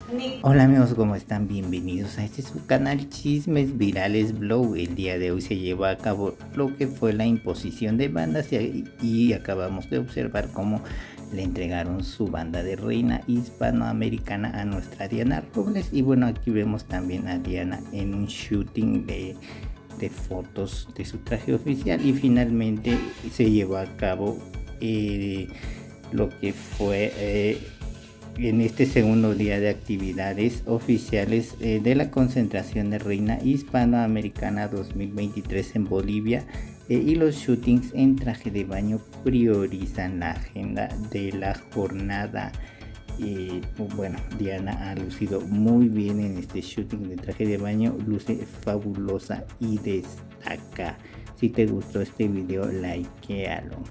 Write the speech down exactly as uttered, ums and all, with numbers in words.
Hola amigos, ¿cómo están? Bienvenidos a este su canal Chismes Virales Blog. El día de hoy se llevó a cabo lo que fue la imposición de bandas y, y acabamos de observar cómo le entregaron su banda de reina hispanoamericana a nuestra Diana Robles. Y bueno, aquí vemos también a Diana en un shooting de, de fotos de su traje oficial y finalmente se llevó a cabo eh, lo que fue... Eh, en este segundo día de actividades oficiales eh, de la concentración de Reina Hispanoamericana dos mil veintitrés en Bolivia, eh, y los shootings en traje de baño priorizan la agenda de la jornada. Y pues bueno, Diana ha lucido muy bien en este shooting de traje de baño, luce fabulosa y destaca. Si te gustó este video, likealo.